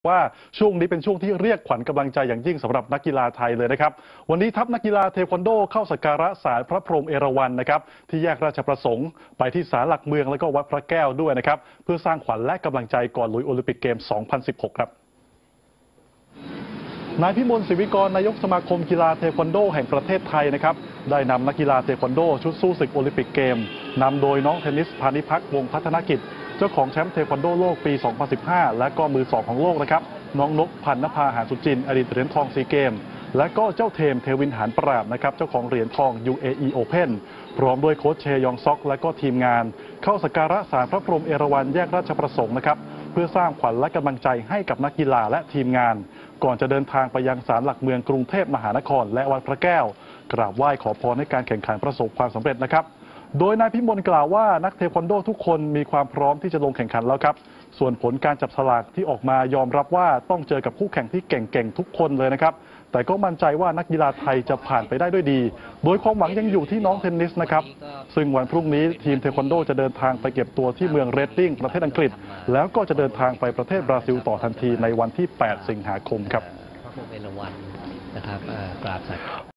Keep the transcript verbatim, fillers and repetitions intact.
ว่าช่วงนี้เป็นช่วงที่เรียกขวัญกำลังใจอย่างยิ่งสำหรับนักกีฬาไทยเลยนะครับวันนี้ทัพนักกีฬาเทควันโดเข้าสักการะศาลพระพรหมเอราวัณนะครับที่แยกราชประสงค์ไปที่ศาลหลักเมืองและก็วัดพระแก้วด้วยนะครับเพื่อสร้างขวัญและกำลังใจก่อนลุยโอลิมปิกเกม สองพันสิบหก ครับนายพิมลศิวิกรนายกสมาคมกีฬาเทควันโดแห่งประเทศไทยนะครับได้นำนักกีฬาเทควันโดชุดสู้ศึกโอลิมปิกเกมนำโดยน้องเทนนิสพานิพักษ์วงศ์พัฒนกิจเจ้าของแชมป์เทควันโดโลกปี สองพันสิบห้า และก็มือสองของโลกนะครับน้องนกพันนภาหาสุจินอดีตเหรียญทองซีเกมและก็เจ้าเทมเทวินหานปราบนะครับเจ้าของเหรียญทอง ยู เอ อี Open พร้อมด้วยโค้ชเชยองซอกและก็ทีมงานเข้าสักการะศาลพระพรหมเอราวัณแยกราชประสงค์นะครับเพื่อสร้างขวัญและกำลังใจให้กับนักกีฬาและทีมงานก่อนจะเดินทางไปยังศาลหลักเมืองกรุงเทพมหานครและวัดพระแก้วกราบไหว้ขอพรให้การแข่งขันประสบความสำเร็จนะครับโดยนายพิมลกล่าวว่านักเทควันโดทุกคนมีความพร้อมที่จะลงแข่งขันแล้วครับส่วนผลการจับสลากที่ออกมายอมรับว่าต้องเจอกับคู่แข่งที่เก่งๆทุกคนเลยนะครับแต่ก็มั่นใจว่านักกีฬาไทยจะผ่านไปได้ด้วยดีโดยความหวังยังอยู่ที่น้องเทนนิสนะครับซึ่งวันพรุ่งนี้ทีมเทควันโดจะเดินทางไปเก็บตัวที่เมืองเรดดิ้งประเทศอังกฤษแล้วก็จะเดินทางไปประเทศบราซิลต่อทันทีในวันที่ แปด สิงหาคมครับ